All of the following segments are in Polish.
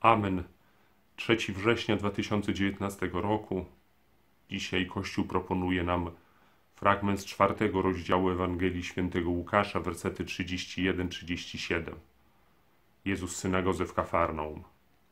Amen. 3 września 2019 roku. Dzisiaj Kościół proponuje nam fragment z 4 rozdziału Ewangelii Świętego Łukasza, wersety 31-37. Jezus w synagodze w Kafarnaum.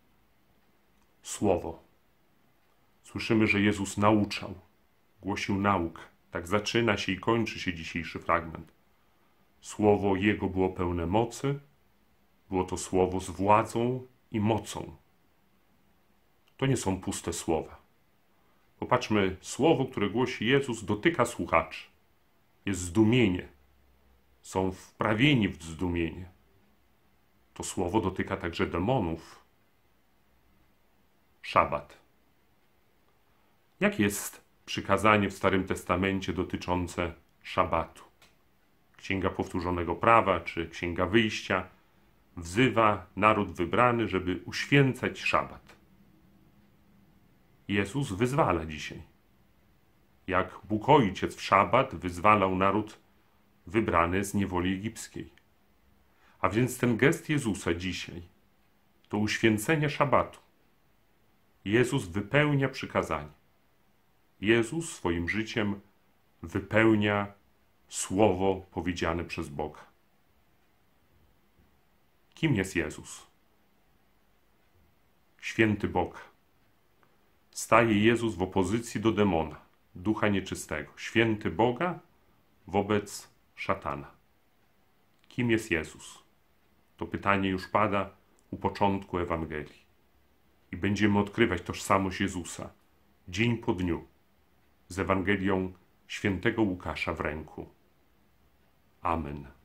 Słowo. Słyszymy, że Jezus nauczał, głosił naukę. Tak zaczyna się i kończy się dzisiejszy fragment. Słowo Jego było pełne mocy, było to słowo z władzą i mocą. To nie są puste słowa. Popatrzmy, słowo, które głosi Jezus, dotyka słuchaczy. Jest zdumienie. Są wprawieni w zdumienie. To słowo dotyka także demonów. Szabat. Jakie jest przykazanie w Starym Testamencie dotyczące szabatu? Księga Powtórzonego Prawa czy Księga Wyjścia wzywa naród wybrany, żeby uświęcać szabat. Jezus wyzwala dzisiaj. Jak Bóg Ojciec w szabat wyzwalał naród wybrany z niewoli egipskiej. A więc ten gest Jezusa dzisiaj to uświęcenie szabatu. Jezus wypełnia przykazanie. Jezus swoim życiem wypełnia słowo powiedziane przez Boga. Kim jest Jezus? Święty Bóg. Staje Jezus w opozycji do demona, ducha nieczystego. Święty Boga wobec szatana. Kim jest Jezus? To pytanie już pada u początku Ewangelii. I będziemy odkrywać tożsamość Jezusa dzień po dniu z Ewangelią Świętego Łukasza w ręku. Amen.